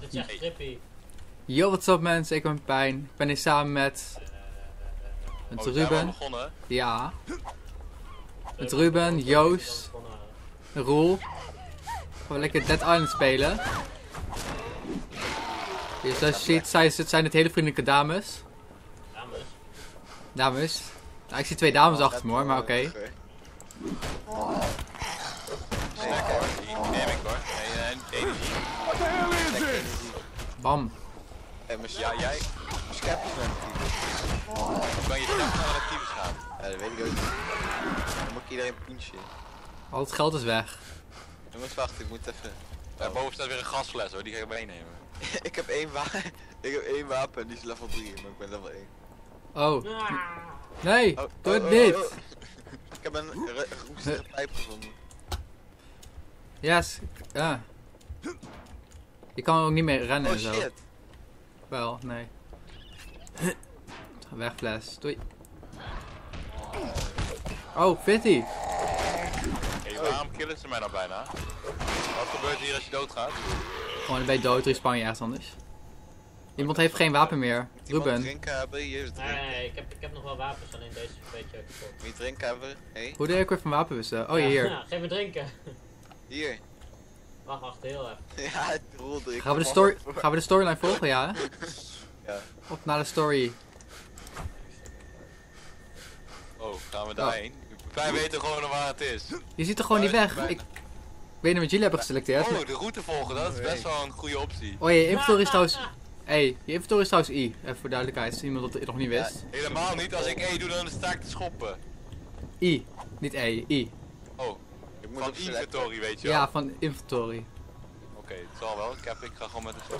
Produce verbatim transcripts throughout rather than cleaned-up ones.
dit is echt trippy. Yo, what's up mensen, ik ben Pijn. Ik ben hier samen met... Met Oh, zijn we al Ruben. begonnen? Ja. Met Ruben, Joost, Roel. Gaan we lekker Dead Island spelen. Hier, zoals je ziet, zijn, zijn het hele vriendelijke dames. Dames. Dames. Nou, ik zie twee dames achter me hoor, maar oké. Okay. Sterk hoor, die neem ik hoor. Nee, nee, energie. Bam. Hey, maar Ja, jij Scap is wel actief. hoe kan je snel naar actief gaan? Ja, dat weet ik ook niet. Dan moet ik iedereen punchen. Al het geld is weg. Jongens, wacht, ik moet even... Daar boven staat weer een gasfles hoor, die ga ik meenemen. ik heb één wapen. ik heb één wapen en die is level drie, maar ik ben level één. Oh. Ah. Nee, Oh, doe oh, het oh, niet. oh, oh. Ik heb een ro- roestige pijp gevonden. Yes. Ja. Je kan ook niet meer rennen Oh en zo. shit. Wel, nee. Weg fles. Doei. Oh, Fitty. Hé, waarom killen ze mij nou bijna? Wat gebeurt hier als je doodgaat? Gewoon dan ben je dood, respawn je ergens anders. Iemand heeft geen wapen meer. Moet iemand Ruben. drinken hebben? Hier is Nee, drinken. nee, ik heb, ik heb nog wel wapens, alleen deze is een beetje kapot. Moet je drinken hebben? Hey. Hoe deed ik weer van wapen wisselen? Oh, Ja, hier. ja, geef me drinken. Hier. Wacht, wacht, heel even. Ja, het rol drinken. Gaan we de, story gaan we de storyline volgen, ja? hè? Ja. Of naar de story. Oh, gaan we daarheen? Wij weten gewoon waar het is. Je ziet er gewoon niet weg. Ik weet niet wat jullie hebben geselecteerd. Oh, de route volgen, dat is best wel een goede optie. Oh, je inventory is trouwens... Hey, je inventory is trouwens I. Even voor duidelijkheid, als iemand dat nog niet wist. Helemaal niet, als ik E doe dan sta ik te schoppen. I. Niet E, I. Oh, Ik moet van op select- inventory weet je wel. Ja, van inventory. Oké, het zal wel. Ik, heb, ik ga gewoon met de stop.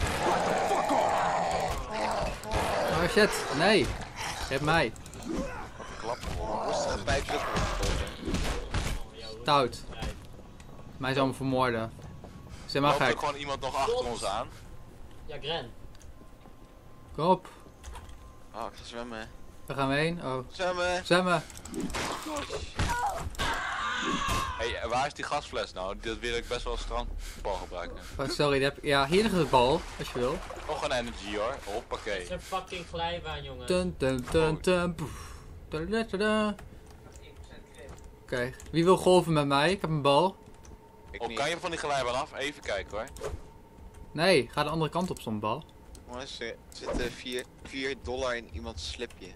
Oh shit, nee. Geef mij. Klap. Roestige pijp zit er. Stout. Mij zou me vermoorden. Zeg maar Loopt er gek. gewoon iemand nog achter ons aan? Ja, Gren. Kom op. Oh, ik ga zwemmen. Waar gaan we heen? Oh. Zwemmen. Zwemmen. Hé, hey, waar is die gasfles nou? Dit wil ik best wel als strandbal gebruiken. Oh, sorry, die heb... ja, hier ligt het bal, als je wil. Nog een energy hoor. Hoppakee. Het is een fucking glijbaan, jongen. Dun dun dun dun. Poef. Tadadadada. Oké, wie wil golven met mij? Ik heb een bal. Ik Oh, niet. kan je van die glijbaan af? Even kijken hoor. Nee, ga de andere kant op zo'n bal. Jongens, er zitten vier dollar in iemands slipje.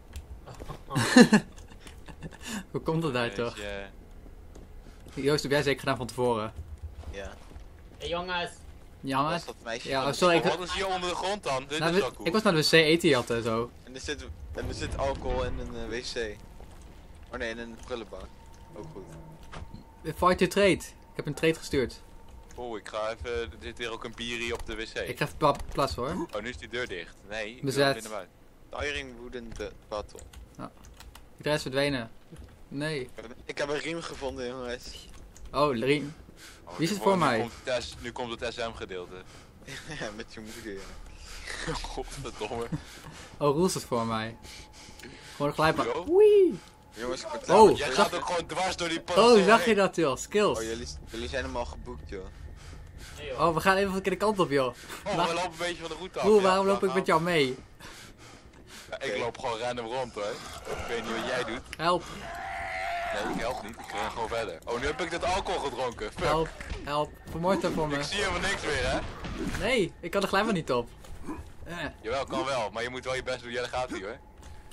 Hoe komt dat daar Weet toch? je, Joost, heb jij zeker gedaan van tevoren? Ja. Hé jongens. Ja, Was maar... dat meisje Ja, van oh, de sorry, ik, Wat is hier onder de grond dan? Dit nou, is wel we- cool. ik was naar de wc eten jatten en zo. En er zit, en er zit alcohol in een uh, wc. Oh nee, in een prullenbak. Ook goed. Fight your trade. Ik heb een trade gestuurd. Oh, ik ga even... Er zit hier ook een bier hier op de wc. Ik ga even pla plaats hoor. Oh, nu is die deur dicht. Nee, ik Bezet. wil binnen buiten. Tiring wooden the battle. Iedereen is verdwenen. Nee. Ik heb, ik heb een riem gevonden, jongens. Oh, Lien. Oh, Wie is nu het voor nu mij? Komt het S, nu komt het S M gedeelte. Ja, met je moeder. Ja. Godverdomme. Oh, Roel is voor mij. Gewoon een glijbaan. Yo. Wee. Jongens, ik word Oh, Jij zag- gaat ook gewoon dwars door die parasol Oh, zag je heen. dat joh? Skills. Oh, jullie, jullie zijn helemaal geboekt, joh. Hey, joh. Oh, we gaan even een verkeerde kant op joh. Oh, we lopen een beetje van de route af. Roel, Ja, waarom we loop ik gaan- met jou mee? Ja, ik loop gewoon random rond hoor. Ik weet niet wat jij doet. Help, Nee, ik help niet. Ik ga gewoon verder. Oh, nu heb ik dat alcohol gedronken. Fuck. help, help. Vermoord hem voor Ik me. zie helemaal niks meer hè. Nee, ik kan de glijbaan niet op. Eh. Jawel, kan wel. Maar je moet wel je best doen. Ja, daar gaat hij hoor.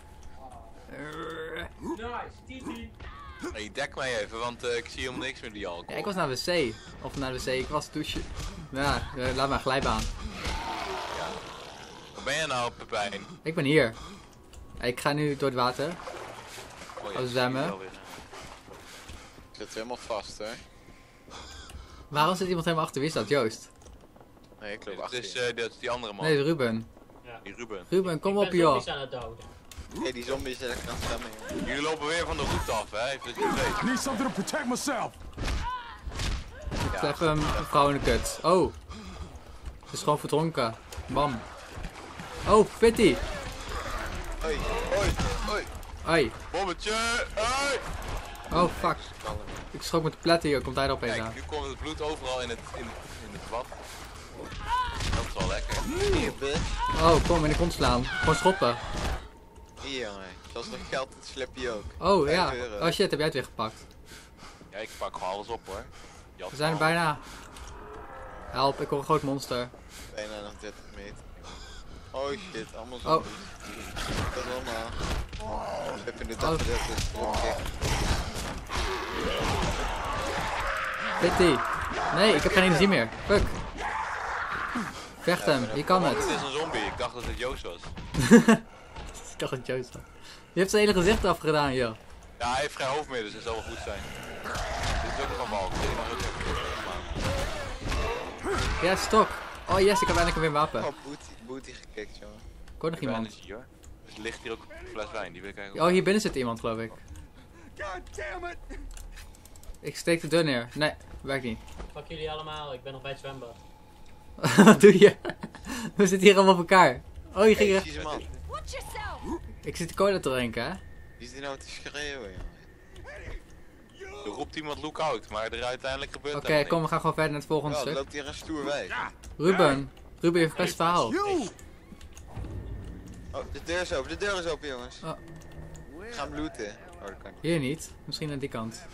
Eh. Nice, Titi. Hey, dek mij even, want eh, ik zie helemaal niks meer die alcohol. Ja, ik was naar de wc. Of naar de wc, ik was douchen. Ja, eh, laat maar glijbaan. Waar ben je nou, Pepijn? Ik ben hier. Ik ga nu door het water. Oh, ja, Oh, ik zwemmen. zie je wel weer. Ik zit helemaal vast, hoor. Waarom zit iemand helemaal achter? Wie is dat? Joost? Nee, ik loop Nee, dat, achter is, je. eh, dat is die andere man. Nee, Ruben. Die Ruben. Ruben, kom ik op ben joh. zombies aan het doden. Hey, die zombies zijn echt aan het zwemmen, joh. Jullie lopen weer van de route af, hè? Heeft het niet weet. Need something to protect myself. Ik tref hem een vrouw in de kut. Oh. Ze is gewoon verdronken. Bam. Oh, Fitty. Hoi, hoi, hoi. Hoi. Bommetje! Hey! Oh, fuck. Ik schrok met de pletten hier. Komt hij er opeens aan. Kijk, nu komt het bloed overal in het, in, in het bad. Dat is wel lekker. Hier, bitch. Oh, kom in de kont slaan. Gewoon schoppen. Hier, jongen. Zoals nog geld, dat slip je ook. Oh ja. Vijf euro. Oh shit, heb jij het weer gepakt? Ja, ik pak gewoon alles op hoor. Je had We zijn er gewoon- bijna. Help, ik hoor een groot monster. Bijna nog dertig meter. Oh shit, allemaal Oh. zombies. Dat is allemaal. Even de dag Oh. gezet, dus het Pitty. Nee, ik heb geen energie meer. Fuck. Vecht hem, je kan Oh, het het. is een zombie, ik dacht dat het Joost was. Ik dacht het Joost was. Je hebt zijn hele gezicht afgedaan, joh. Ja, hij heeft geen hoofd meer, dus het zal wel goed zijn. Dit is ook nog een balk. Dit mag ook even. Ja, stok. Oh yes, ik heb eindelijk weer een wapen. Oh, booty, booty gekikt, jongen. Ik hoor nog iemand. Energy hoor. Dus er ligt hier ook een fles wijn, die wil ik eigenlijk. Oh, hier binnen zit iemand, geloof ik. Ik steek de deur neer. Nee, werkt niet. Fuck jullie allemaal, ik ben nog bij het zwembad. Wat doe je? We zitten hier allemaal op elkaar. Oh, je ging Hey, er... zie ze man. Watch yourself! Ik zit cola te drinken, hè? Wie is die nou te schreeuwen, jongen? Er roept iemand lookout, maar er uiteindelijk gebeurt Oké, helemaal kom, we gaan gewoon verder naar het volgende Ja, er stuk. loopt hier een stoer wijf. Ruben. Ruben heeft best verhaal. Oh, de deur is open, de deur is open, jongens. Oh. Ik ga hem looten. Oh, dat kan niet. Hier niet. Misschien aan die kant.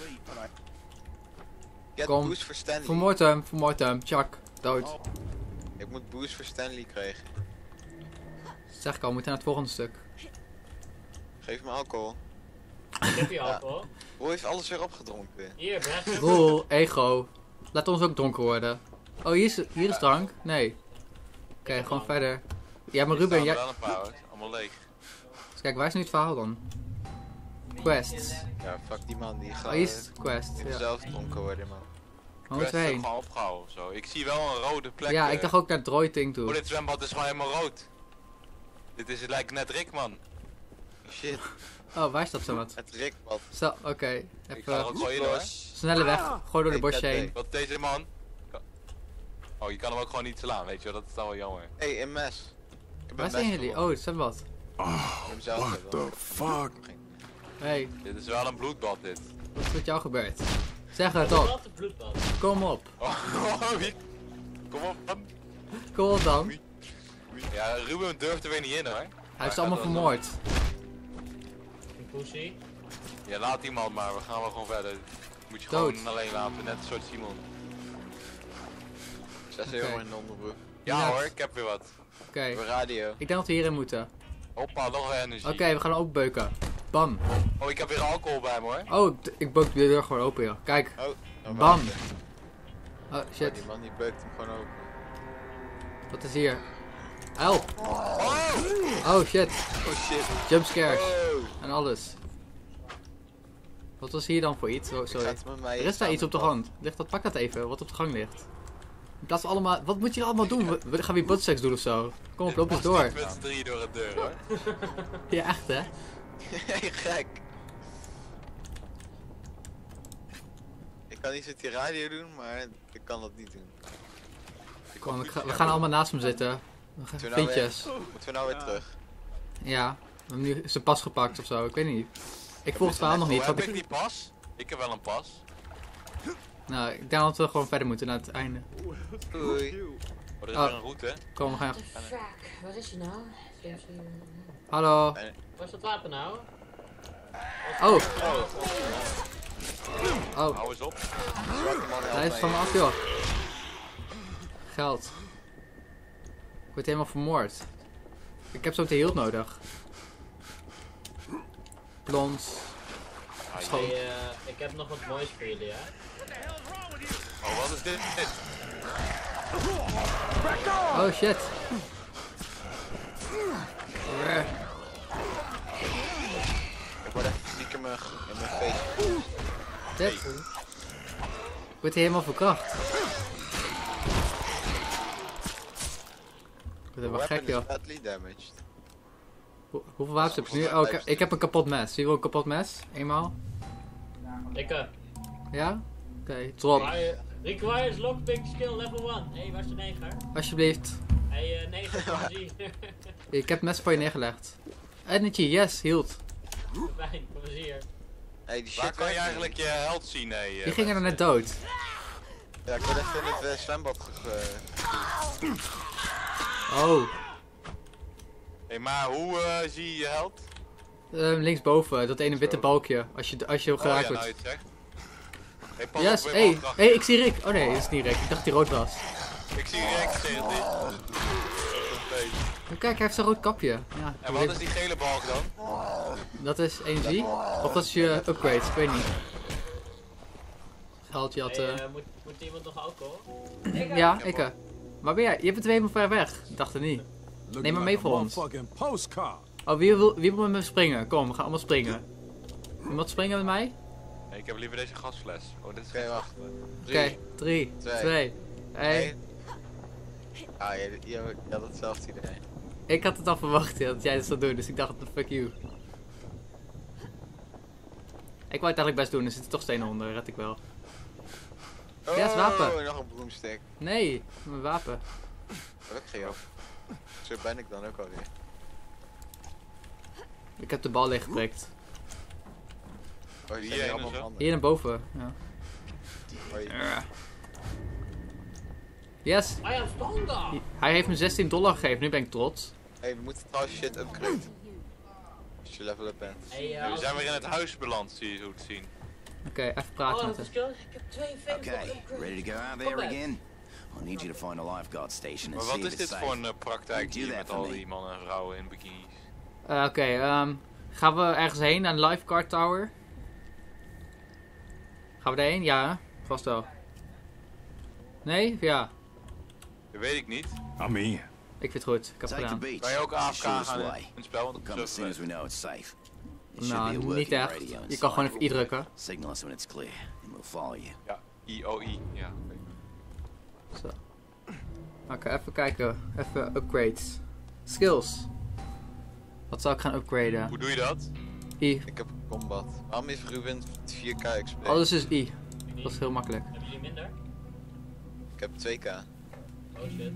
Get Kom. boost voor Stanley. Vermoord hem, vermoord hem. Chuck, dood. Ik moet boost voor Stanley krijgen. Zeg ik al, we moeten naar het volgende stuk. Geef me alcohol. Ik heb hier alcohol. Hoe heeft alles weer opgedronken? Hier, Brett. Roel, ego. Laat ons ook dronken worden. Oh, hier is, hier is drank? Nee. Oké, gewoon verder. Ja, maar Hier Ruben, staan jij... wel een paar hoor, allemaal leeg. Dus kijk, waar is nu het verhaal dan? Quests. Ja, fuck die man, die Oh, gaat hier is het quest. die Ja. zelf dronken worden, man. Waar Quest moeten we is heen? gewoon opgehouden of zo. Ik zie wel een rode plek. Ja, eh. ik dacht ook naar het droid-ding Oh, toe. dit zwembad is gewoon helemaal rood. Dit is, het lijkt net Rick man. Shit, Oh, waar is dat zo wat? het rikpad. Zo, oké. Ik ga er Even ook gewoon in hoor. snelle weg. Gooi door de Hey, bosje dat heen. Wat deze man. Oh, je kan hem ook gewoon niet slaan, weet je wel. Dat is dan wel jammer. Hé, hey, een mes. Ik heb Waar een zijn mes jullie? gevonden. Oh, het zijn wat. Ik heb hem zelf gevonden. fuck? Hey, Dit is wel een bloedbad dit. wat is met jou gebeurd? Zeg het op. Wat een bloedbad. Kom op. Oh, wie? Kom op man. Kom op dan. Ja, Ruben durft er weer niet in hoor. Hij heeft ze allemaal vermoord. Een pussy. Ja, laat iemand maar, we gaan wel gewoon verder. Moet je Dood. gewoon alleen laten, net een soort Simon. Zes euro in de onderbroek. Ja Ja. hoor, ik heb weer wat. Oké. Voor radio. Ik denk dat we hierin moeten. Hoppa, nog energie. Oké, we gaan hem opbeuken. Bam. Oh, ik heb weer alcohol bij me hoor. Oh, d- ik beuk de deur gewoon open, joh. Kijk. Oh, nou, Bam. wacht. Oh, Oh, shit. die man die beukt hem gewoon open. Wat is hier? Help. Oh! Oh, shit. Oh shit. Jumpscares. Oh. En alles. Wat was hier dan voor iets? Oh, sorry. Gaat met mij Er is daar staan iets op de met hand. Ligt dat, pak dat even, wat op de gang ligt. In plaats van allemaal, wat moet je allemaal doen? We, we gaan weer buttsex doen of zo. Kom op, loop eens door. Met z'n drieën door de deur hoor. Ja, echt hè? Hey, gek. Ik kan iets met die radio doen, maar ik kan dat niet doen. Kom, ik ga- we gaan allemaal naast hem zitten. We gaan- Moeten we nou Vriendjes. Moeten we nou weer terug? Ja, we hebben nu zijn pas gepakt of zo, ik weet niet. Ik volg het verhaal nog niet. Oh, Want heb ik ik, die pas? Ik heb wel een pas. nou, ik denk dat we gewoon verder moeten naar het einde. Doei. Oh, er is Oh. weer een route. Kom, we gaan. Fuck, waar is hij nou? Hallo. Waar is dat wapen nou? Oh, Oh, oh. Hou eens op. zwarte man helpt Hij is mij. van me af, joh. Geld. Ik word helemaal vermoord. Ik heb zo meteen hield nodig. Plons. Ah, Schoon. Hey, eh, ik heb nog wat moois voor jullie, hè? Oh, wat is dit? dit? Oh shit. Eh, Ik word echt fysiek in mijn, in mijn face. Dit. Ik word hier helemaal verkracht. Ik word helemaal gek, joh. Badly damaged. Hoe- hoeveel wapens heb ik nu? Oh, ik, heb- ik heb een kapot mes. Zie je wel een kapot mes? Eenmaal? Ik, eh, Ja? Oké, drop. require- requires lockpick skill level one. Hé, hey, waar is de neger? Alsjeblieft. Hé, hey, uh, neger, kom eens hier. Ik heb het mes voor je neergelegd. Energy, yes, hield. Fijn, kom eens hier. Hey, die shit Waar kan je werkt eigenlijk je held zien? Hey, eh, Die ging er net dood. niet. Ja, ik word even in het eh, zwembad ge... ge- Oh. Hé, maar hoe eh, zie je je held? Um, linksboven, dat ene witte Zo. balkje. Als je, als je Oh geraakt ja, nou wordt. je het zegt. Hey, pas Yes, op, hé, hey. hey, hey, ik zie Rick. Oh nee, dat is niet Rick. Ik dacht dat hij rood was. Ik zie Rick, ik zeg het niet. Oh, kijk, hij heeft zo'n rood kapje. Ja, En wat is die gele balk dan? dat is energie? Of dat is je upgrade? Ik weet niet. Geld, je had... Hey, eh, eh, moet, moet iemand nog alcohol? ja, ik. eh. Waar ben jij? Je bent helemaal ver weg. Ik dacht het niet. Neem maar mee voor ons. Oh, wie wil, wie wil met me springen? Kom, we gaan allemaal springen. Iemand springen met mij? Nee, ik heb liever deze gasfles. Oh, dit is Oké, geen wacht. Oké, drie, twee, één. Ah, je, je, je had hetzelfde idee. Ik had het al verwacht ja, dat jij het zou doen, dus ik dacht, fuck you. Ik wou het eigenlijk best doen, er zitten toch stenen onder, red ik wel. Oh, Ja, is wapen. nog een broomstick. Nee, mijn wapen. Oh, ik ga jou. Zo ben ik dan ook alweer. Ik heb de bal leeggeprikt. Oh, die Hier zijn een allemaal en zo. handen. Hier naar boven, ja. Hoi. Yes, I am stronger! hij heeft me zestien dollar gegeven, nu ben ik trots. Hey, we moeten trouwens shit upgraden. Als je level up bent. Hey, Ja, uh, we zijn weer in het huis beland, zie je zo te zien. Oké, even Oh, praten dat met is hem. kill. Ik heb tweeënveeltig Okay, upgrades. ready to go out Come there back. again? I'll need you to find a lifeguard station and Maar see wat if is it's dit safe. voor een uh, praktijk Do hier that met for al me. die mannen en vrouwen in bikinis? Uh, Oké, ehm, gaan we ergens heen, naar de lifeguard tower? Gaan we daarheen? Ja, hè? Vast wel. Nee? Ja. Dat weet ik niet. I'm in. Ik vind het goed, ik heb het Take the gedaan. beach. Kan je ook A F K Shortest gaan in way. in het spel? Want We'll het come is as zo soon as vet. we know it's safe. It should Nou, be a niet working echt. radio Je inside. kan gewoon even I drukken. Signal us when it's clear, and we'll follow you. Ja, I O I. Ja. Zo. Oké, even kijken. Even upgrades. Skills. Wat zou ik gaan upgraden? Hoe doe je dat? I. Ik heb combat. Waarom is Ruben vier K X P? Alles is I. Dat is heel makkelijk. Hebben jullie minder? Ik heb twee K. Oh shit.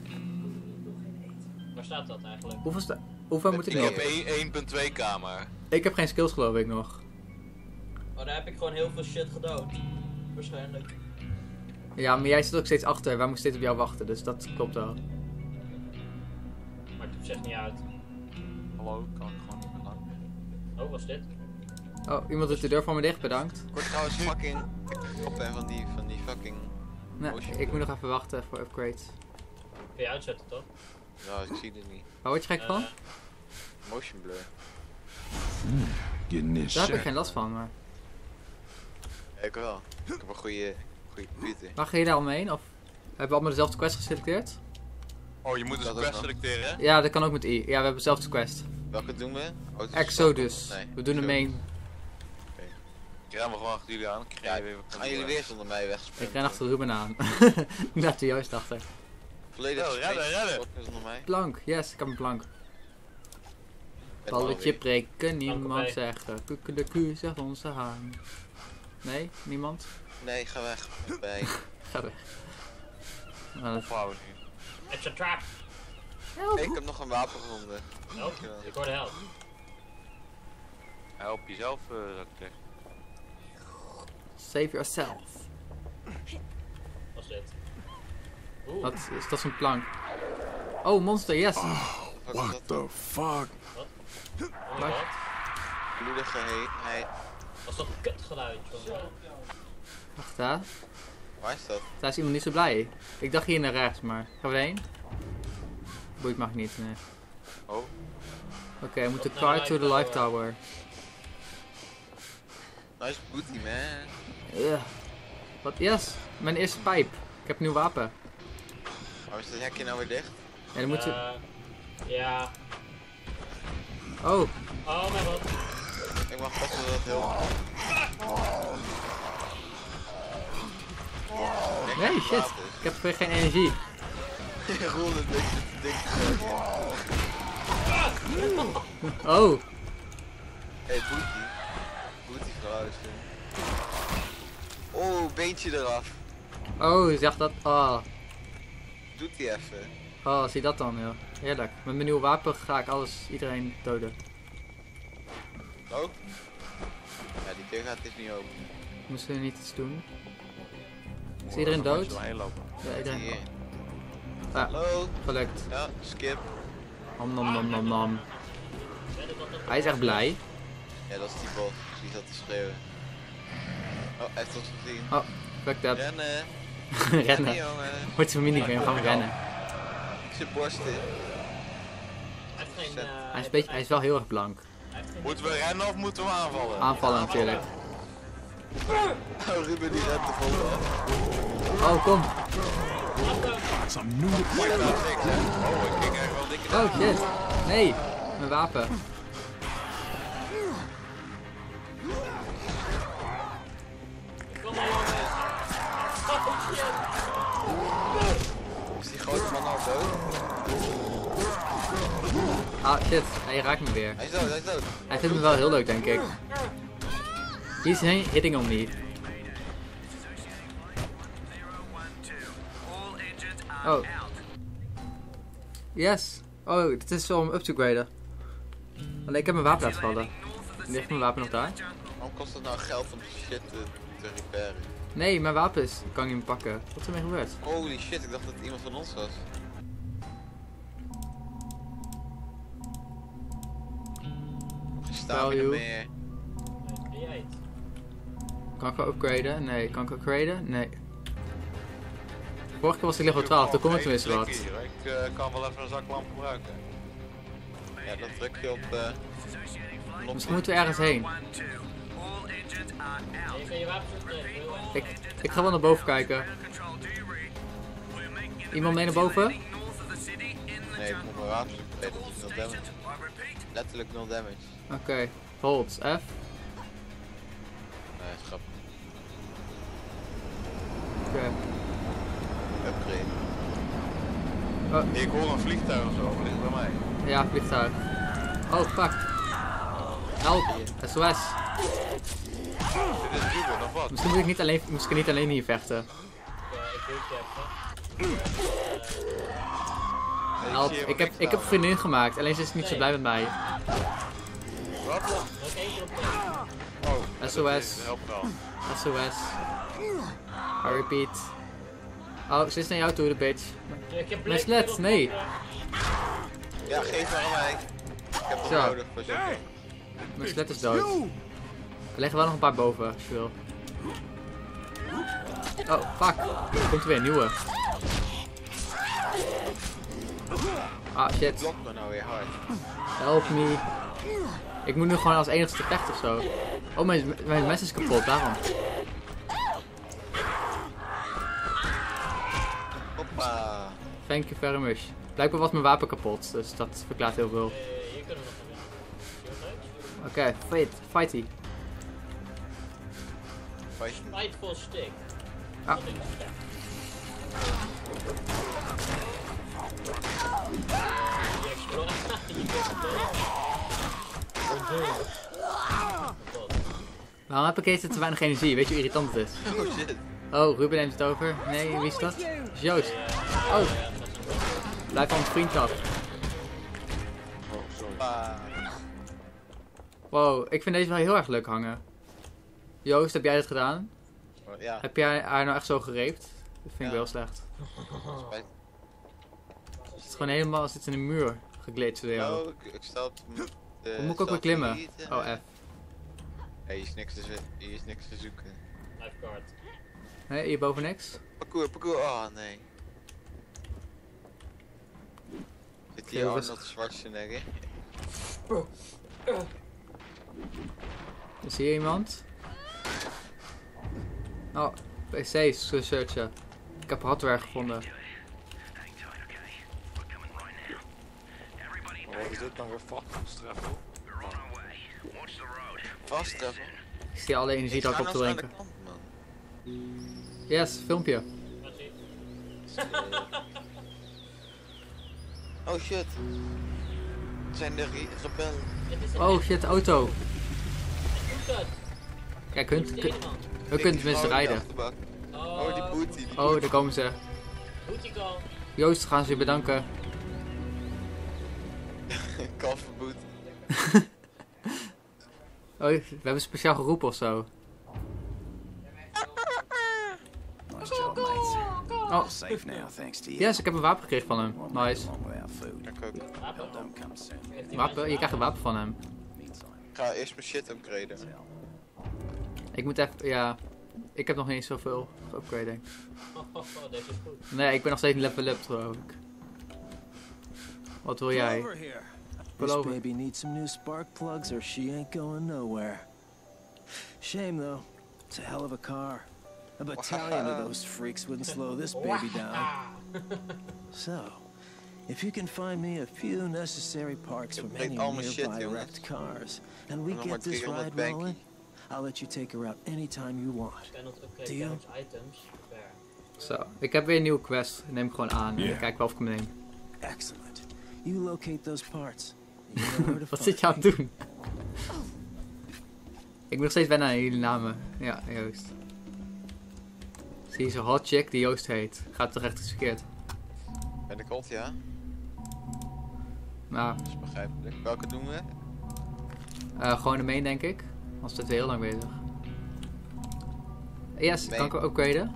Waar staat dat eigenlijk? Hoeveel, sta hoeveel moet ik Ik nog? heb één punt twee K maar. Ik heb geen skills geloof ik nog. Oh, daar heb ik gewoon heel veel shit gedood. Waarschijnlijk. Ja, maar jij zit ook steeds achter. Wij moeten steeds op jou wachten, dus dat klopt wel. Maakt het op zich niet uit. Hallo, kan ik gewoon niet meer langs? Oh, wat is dit? Oh, iemand doet de deur voor me dicht, bedankt. Ik word trouwens fucking op en van die, van die fucking... Nee, Motion ik moet nog even wachten voor upgrades. Kun je uitzetten toch? Ja, ik zie dit niet. Waar word je gek van? Eh, Motion blur. Getting this Daar heb ik shit. geen last van, maar... Ja, ik wel. Ik heb een goede, goede computer. Waar ga je daar omheen? Of hebben we allemaal dezelfde quest geselecteerd? Oh, je moet dus Dat een ook quest nog. selecteren, hè? Ja, dat kan ook met I. Ja, we hebben dezelfde quest. Welke doen we? Auto's Exodus. Nee. We doen hem Exodus. mee. Ik ren wel gewoon achter jullie aan. Ik Ja, ren weer gaan jullie weer zonder mij wegspringen? Ik ren achter Ruben aan. Net er juist achter. Volledig Oh, redden, springen redden. zonder mij. Plank, yes, ik heb een plank. Ik ben Balletje alweer. prikken, niemand erbij. zeggen. Kukkeleku, zegt onze haan. Nee, niemand? Nee, ga weg. Bij. Ga weg. Nou, dat- Ophouden nu. Extra trap! Ik heb nog een wapen gevonden. Help. Ik hoorde help. Help jezelf, uh, zou ik zeggen. Save yourself. Wat is dit? Oeh, Dat is, dat is een plank. Oh, monster, yes. Wat is What dat? the fuck? oh my god. Bloedige heet. Wat is dat kutgeluid? jongen? Wacht, daar. Waar is dat? Daar is iemand niet zo blij. Ik dacht hier naar rechts, maar gaan we erheen? Boeit mag niet, nee. Oh, Oké, we moeten Op naar de car to the life life tower. Nice booty, man. Ugh. Wat? Yes, mijn eerste pijp. Ik heb een nieuw wapen. Waarom is het hekje nou weer dicht? Ja, dan moeten we... Eh, ja. Oh, Oh mijn god. Ik mag best wel dat heel... nee, shit. Ik heb weer geen energie. Je rolde een beetje te dik. Oh, Hey, booty. Booty verhuizen. Oh, beentje eraf. oh, je zegt dat. Oh, Doet hij even. oh, zie dat dan, joh. Heerlijk. Met mijn nieuwe wapen ga ik alles, iedereen doden. Oh? Ja, die deur gaat dus niet open. Moesten we niet iets doen? Is iedereen dood? heen lopen. Ja, iedereen. Hier. Ah, Hallo? gelukt. Ja, skip. Nom nom nom nom nom. Hij is echt blij. Ja, dat is die bot. Die zat te schreeuwen. Oh, hij heeft ons gezien. Oh, fucked up. Rennen. Rennen. jongen. Wordt zo'n minigame, gaan we rennen. Ik zit borsten. Hij heeft geen... eh, Hij is, een beetje, hij is wel heel erg blank. hij heeft geen- Moeten we rennen of moeten we aanvallen? Aanvallen natuurlijk. Oh, Ruben die rent er vol af. Oh, kom. Some new Ik heb wel niks, hè. Oh, ik kijk echt wel dikke Oh shit. Nee, mijn wapen. Kom maar jongens. Oh shit. Is die grote man al dood? Ah shit, hij raakt me weer. Hij is dood, hij is dood. Hij vindt me wel heel leuk, denk ik. He's hitting on me. Oh. Yes. Oh, dit is zo om up te graden. Alleen ik heb mijn wapen laten vallen. Ligt mijn wapen nog daar? Waarom kost het nou geld om shit te, te repairen? Nee, mijn wapen is. Ik kan niet meer pakken. Wat is er mee gebeurd? Holy shit, ik dacht dat het iemand van ons was. Geen stamina Value. meer. Ben jij het? Kan ik wel upgraden? Nee. Kan ik upgraden? Nee. Vorige keer was ik level twaalf, toen kon het tenminste wat. Hier, ik uh, kan wel even een zaklamp gebruiken. Ja, dan druk je op uh, Misschien moeten we ergens heen. Je kan je wapens optreden. Ik, ik ga wel naar boven kijken. Iemand mee naar boven? Nee, ik moet mijn wapens upgraden, dat is nul damage. Letterlijk nul damage. Oké. Okay. Hold. F. Nee, is grappig. Oké. Okay. Upgrade. Nee, ik hoor een vliegtuig of zo, ligt bij mij. Ja, vliegtuig. Oh, fuck. Help. S O S. Dit is Ruben, of wat? Misschien moet ik niet alleen, moest ik niet alleen hier vechten. Ja, ik doe het even. Help. zie Ik heb, helemaal ik niks heb een vriendin gemaakt, alleen ze is niet zo blij met mij. Wat? Nog één keer op de... Oh, S O S. dit helpt wel. S O S. I repeat. Oh, ze is naar jou toe, de bitch. Ik heb Mijn sled, nee. Ja, geef maar aan mij. Ik heb het Zo. nodig voor zo'n ding. Mijn sled is dood. Er liggen wel nog een paar boven, als je wil. Oh, fuck. Er komt er weer een nieuwe. Ah, shit. Blok me nou weer hard. Help me. Ik moet nu gewoon als enigste vechten of zo. Oh, mijn, mijn mes is kapot, daarom. Hoppa. Thank you very much. Blijkbaar was mijn wapen kapot, dus dat verklaart heel veel. Eh, hier kunnen we nog een Oké, okay, fight, fighty. Fight. Fight for stick. Ah. Dat is sterk. Die explode. Die explode. Waarom heb ik eens te weinig energie? Weet je hoe irritant het is? Oh shit. Oh, Ruben neemt het over. Nee, wie is dat? Dat is Joost. Oh, blijf van het vriend af. Ah. Wow, ik vind deze wel heel erg leuk hangen. Joost, heb jij dit gedaan? Ja, Heb jij haar nou echt zo gereept? Dat vind ik Ja. wel heel slecht. spijt. Het is gewoon helemaal als iets in de muur geglitcht door jou. Oh, ik, ik sta op de... Hoe moet ik ook weer klimmen? satelliet, Oh, eh. F. Hey, hier is niks te, zo- hier is niks te zoeken. Lifeguard. Nee, hierboven niks? Parcours, parcours, oh nee. Zit hier Heel rustig. Arnold Schwarzenegger? Is hier iemand? Oh, P C's searchen. Ik heb hardware gevonden. Wat is dit dan weer vaststreffen? Vast treffen. Ik zie alle energie dat ik op te aan de drinken. kant, man. Yes, filmpje. Wat zie je? Oh shit. Het zijn de re- rebellen. Het is een Oh shit, auto. Doe dat. Kijk, hun, Doe kun, deze man. hun kunnen tenminste Oh, die rijden. achterbak. Oh, Oh, die booty. Die Oh, daar komen ze. booty call. Joost, gaan ze je bedanken. Kalver booty. Oh, we hebben speciaal geroepen of zo. Nice job, mates. Oh, Safe now, thanks to you. yes, ik heb een wapen gekregen van hem. Nice. Long without food. Ik ook. Wapen? Don't come soon. Heeft die Wapen? mensen Je krijgt een wapen van hem. Meantime. Ik ga eerst mijn shit upgraden. Ik moet even, ja. Ik heb nog niet eens zoveel upgrading. Oh, oh, oh, deze is goed. Nee, ik ben nog steeds een level up, geloof ik. Wat wil jij? Over here. Pull This over. baby needs some new spark plugs or she ain't going nowhere. Shame though. It's a hell of a car. A battalion of those freaks wouldn't slow this baby down. So, if you can find me a few necessary parts from breekt any al mijn shit, nearby jongens. wrecked cars, and we Nog maar get this driehonderd ride bankie. rolling, I'll let you take her out anytime you want. Cannot upgrade Deal. damage items. Prepare. Zo, ik heb weer een nieuwe quest. Neem ik gewoon aan. Ja. Ik kijk wel of ik hem neem. Excellent. You locate those parts. You know where to Wat find zit je aan het doen? Ik moet nog steeds wennen aan jullie namen. Ja, Joost. Zie je zo'n hot chick die Joost heet. Gaat toch echt iets verkeerd? Ben ik hot, ja? Nou, Dat is begrijpelijk. Welke doen we? eh, gewoon de main denk ik. Anders zitten we heel lang bezig. Yes, kan ik hem upgraden?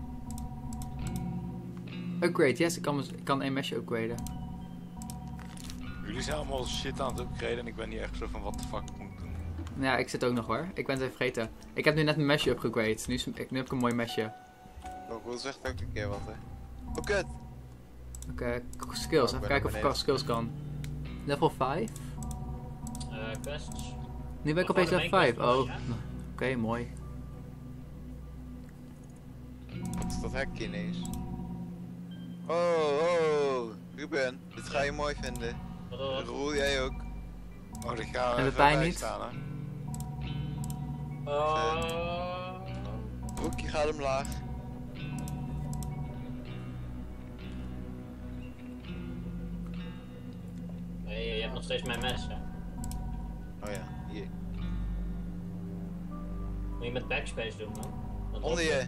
Upgrade, yes, ik kan, ik kan een mesje upgraden. Jullie zijn allemaal shit aan het upgraden en ik ben niet echt zo van wat de fuck ik moet doen. Ja, ik zit ook nog hoor. Ik ben het even vergeten. Ik heb nu net mijn mesje upgrade. Nu, is, nu heb ik een mooi mesje. Oh, Roel zegt ook een keer wat, hè. Oh, kut! Oké, skills. Oh, Even ik ben kijken naar of ik beneden. al skills kan. Level vijf? Eh, quests. Nu ben ik Of opeens gewoon level de vijf. main Oh, quest, oké, mooi. Wat is dat hekje ineens? Oh, oh, Ruben, dit ga je mooi vinden. Wat dan? Roel, jij ook. Oh, die gaan we En de even pijn bij niet? staan, hè. Oh. Broekje gaat omlaag. Nee, je hebt nog steeds mijn mes, hè. Oh ja, hier. Moet je met backspace doen, man. Dan Onder je.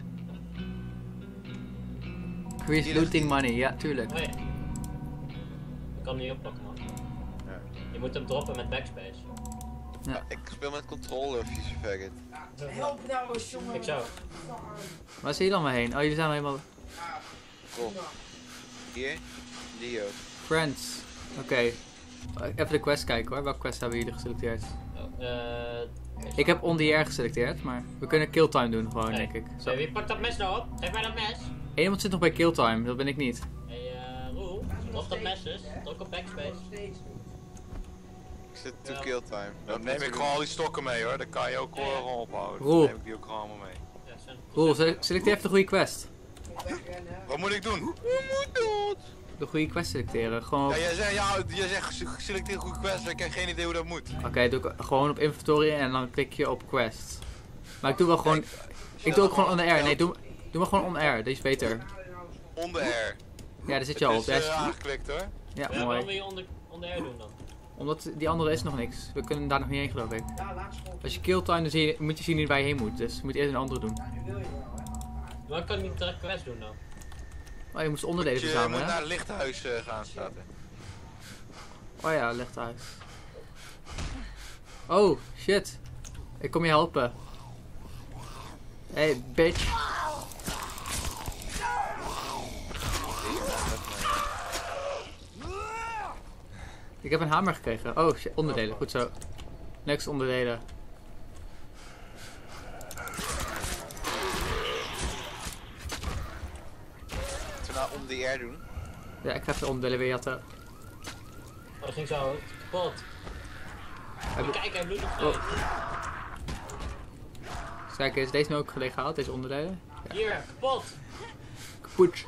Increase Hier looting ligt money, ja, tuurlijk. Oh ja. Ik kan hem niet oppakken, man. Ja. Je moet hem droppen met backspace. Ja, ik speel met controle, vieze faggot. Help nou eens, jongen. Ik zou. Waar zie je dan maar heen? Oh, jullie zijn al helemaal Kom. Hier. Die ook. friends. Oké. Even de quest kijken hoor. Welke quest hebben jullie geselecteerd? Oh, eh. Ik heb on the air geselecteerd, maar we kunnen killtime doen gewoon, Hey. denk ik. Zo. Hey, wie pakt dat mes nou op? Geef mij dat mes. Eén iemand zit nog bij killtime, dat ben ik niet. Hey, eh, Roel. Drop dat mes dus. Druk op backspace. Ik zit to Ja. kill time. Dan neem ik gewoon al die stokken mee hoor, dan kan je ook gewoon ophouden. Roel. Dan neem ik die ook gewoon allemaal mee. Ja, zijn. Roel, sele- selecteer even de goede quest. Wat moet ik doen? De goede quest selecteren. Gewoon op... Ja, jij zegt, ja, jij zegt selecteer goede quest, ik heb geen idee hoe dat moet. Oké, doe ik gewoon op inventory en dan klik je op quest. Maar ik doe wel gewoon... Ik doe ook gewoon on the air. Nee, doe, doe maar gewoon on air. Deze is beter. Onder R. Ja, daar zit je al op. Het is Daar is- uh, aangeklikt hoor. Ja, Ja, waarom wil mooi. je onder, onder air doen dan? Omdat die andere is nog niks. We kunnen daar nog niet heen, geloof ik. Als je killtime, dan zie je, moet je zien waar je heen moet. Dus je moet eerst een andere doen. Waarom kan ik niet direct quest doen dan? Oh, je moest onderdelen Je moet verzamelen, naar hè? het lichthuis uh, gaan staan. Oh ja, leg uit. Oh, shit. Ik kom je helpen. Hey, bitch. Ik heb een hamer gekregen. Oh, shit. Onderdelen. Goed zo. Next onderdelen. Moeten we nou om de air doen? Ja, ik ga even de onderdelen weer jatten. Oh, dat ging zo kapot. Heb je- Kijk, hij bloedt nog Oh. steeds. Dus kijk, is deze nu ook leeg gehaald? Deze onderdelen? Hier, kapot. Kaput.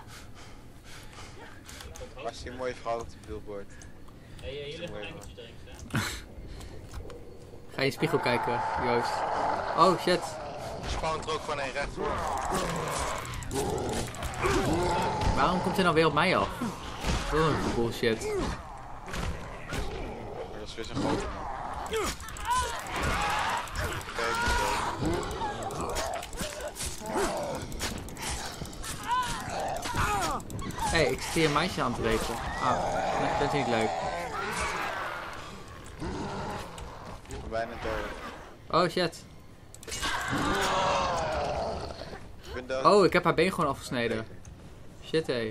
Was die een mooie vrouw op de billboard? Hé, hey, hier ligt een engeltje drinks, hè. Ga je in de spiegel kijken, Joost. Oh, shit. Spawnt er ook gewoon één recht voor. Waarom komt hij nou weer op mij af? Wat een bullshit. Maar dat is weer zo'n grote man. Kijk, Hé, hey, ik zit hier een meisje aan te rapen. Ah, nee, dat is niet leuk. ik ben bijna dood. Oh, shit. Ik ben dood. Oh, ik heb haar been gewoon afgesneden. Shit, hé.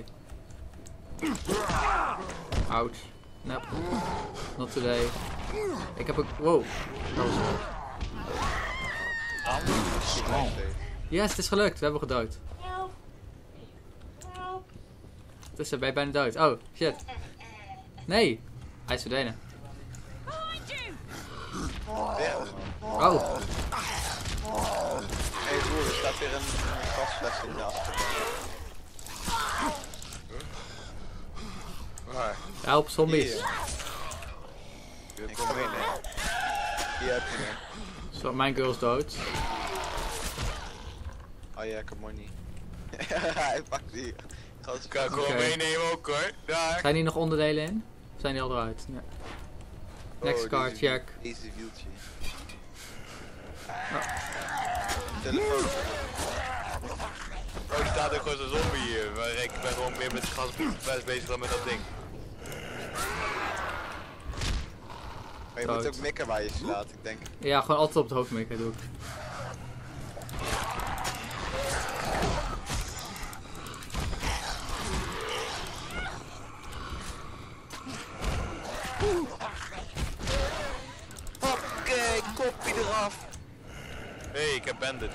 Ouch. Nope. Not today. Ik heb ook... Wow. Dat was het. Yes, het is gelukt. We hebben hem gedood. Het is er, ben je bijna dood. Oh, shit. Nee. Hij is verdwenen. Oh. Hé broer, er staat weer een, een gasfles in de achterbank. Waar? Help, zombies. Hier. Ik kom in, hè. Hier heb je hem. Zo, mijn girl is dood. Oh ja, come on niet. Hij pakt die. Ik kan gewoon Oké. meenemen ook hoor. Daar. Zijn hier nog onderdelen in? Of zijn die al eruit? Nee. Next Oh, car, deze- check. Deze wieltje. Telefoon. Oh, er staat ook gewoon zo'n zombie hier. Maar ik ben gewoon meer met gas bezig dan met dat ding. Maar je Dood. moet ook mikken waar je slaat, ik denk. Ja, gewoon altijd op het hoofd mikken doe ik. Oké, kopje eraf. Hé, hey, ik heb bandit.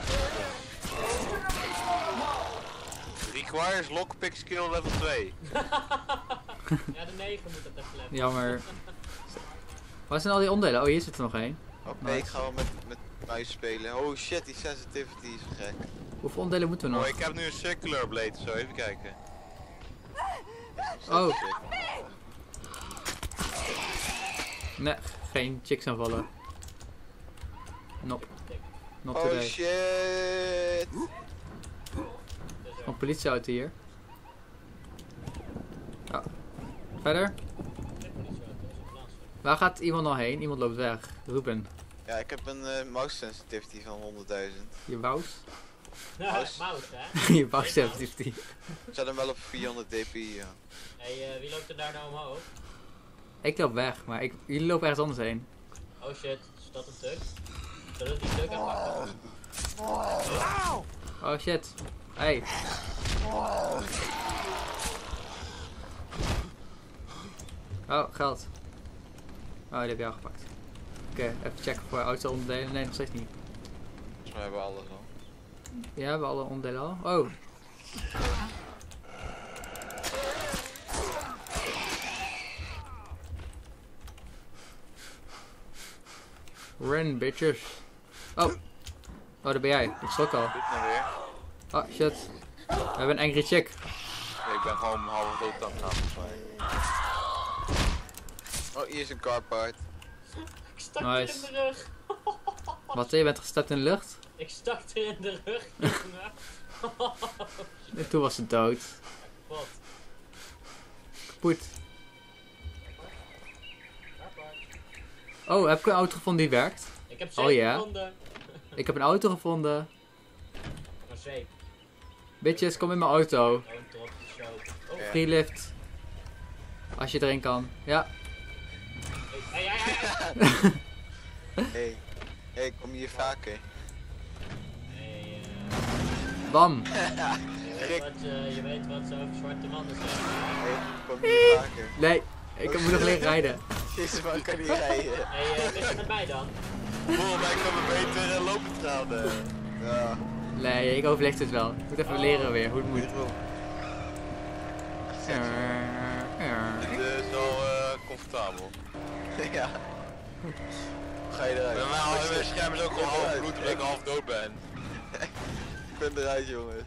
Requires lockpick skill level twee. Ja, de negen moet het even letten. Jammer. Waar zijn al die onderdelen? Oh, hier zit er nog één. Oké, Nice. ik ga wel met, met muis spelen. Oh shit, die sensitivity is gek. Hoeveel onderdelen moeten we Oh, nog? ik heb nu een circular blade, zo even kijken. Oh. Nee, geen chicks aanvallen. Nope. Not Oh today. shit. Een politieauto hier. Ja. Verder? Waar gaat iemand nou heen? Iemand loopt weg. Ruben. Ja, ik heb een uh, mouse sensitivity van honderdduizend. Je wous? Ja, Mouse. mouse, hè? Je wous sensitivity. Ik zet hem wel op vierhonderd dpi, ja. Hey, uh, wie loopt er daar nou omhoog? Ik loop weg, maar ik, jullie lopen ergens anders heen. Oh shit, is dat een tuk? Zullen we die tuk aanpakken? Oh shit. Hey. Oh, geld. Oh, die heb je al gepakt. Oké, even checken voor auto onderdelen. Nee, nog steeds niet. Volgens mij hebben we alles al. Ja, we hebben alle onderdelen al. Oh. Run, bitches. Oh. Oh, daar ben jij. Ik schrok al. Dit nou weer. Oh, shit. We hebben een angry chick. Nee, ik ben gewoon half dood aan het gaan volgens mij. Oh, hier is een carpart. Ik stak Nice. er in de rug. Wat, je bent gestapt in de lucht? Ik stak er in de rug, jongen. En toen was ze dood. Wat? Kapot. Oh, heb ik een auto gevonden die werkt? Ik heb Oh, zeep ja. gevonden. Ik heb een auto gevonden. Maar zeep. Bitches, kom in mijn auto. Oh, een trotje show. Oh, Ja. Free lift. Als je erin kan. Ja. hey, hey, hey, hey. Hey. Hey, kom hier vaker. Hey, uh, Bam. je, weet wat, uh, je weet wat ze over zwarte mannen zeggen. Hey, kom hier vaker. Nee, ik moet nog leren rijden. Jezus, man kan niet rijden. Hey, uh, ben je met mij dan? Volgens mij kan we beter uh, lopen gaan. Uh. Ja. Nee, ik overleef het wel. Ik moet even leren weer hoe het moet. Dit is al uh, comfortabel. Ja. Ga je eruit? Bij mij al mijn scherm is ook gewoon half bloed omdat ik half dood ben. Ik ben eruit, jongens.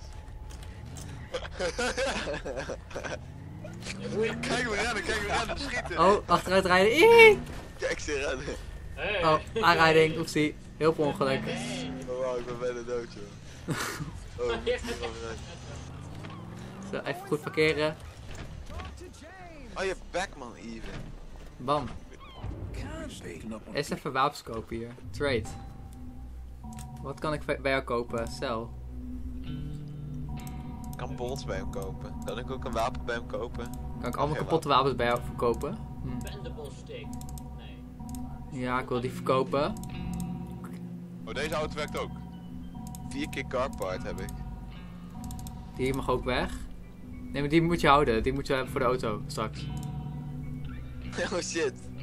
Kijk me rennen, kijk me rennen, schieten. Oh, achteruit rijden. Eee! Kijk ze rennen. Hey. Oh, aanrijding. Oepsie. Heel per ongeluk. Hey. Oh, wow, ik ben bijna dood, joh. Oh, ik moet hier gewoon eruit. Zo, even goed parkeren. Oh, je backman even. Bam. Eerst even wapens kopen hier. Trade. Wat kan ik bij jou kopen? Sell. Ik kan bolts bij hem kopen. Kan ik ook een wapen bij hem kopen? Kan ik allemaal Geen kapotte wapens bij jou verkopen? Hm. Bendable stick. Nee. Ja, ik wil die verkopen. Oh, deze auto werkt ook. Vier keer carpart heb ik. Die mag ook weg. Nee, maar die moet je houden. Die moet je hebben voor de auto straks. Oh shit.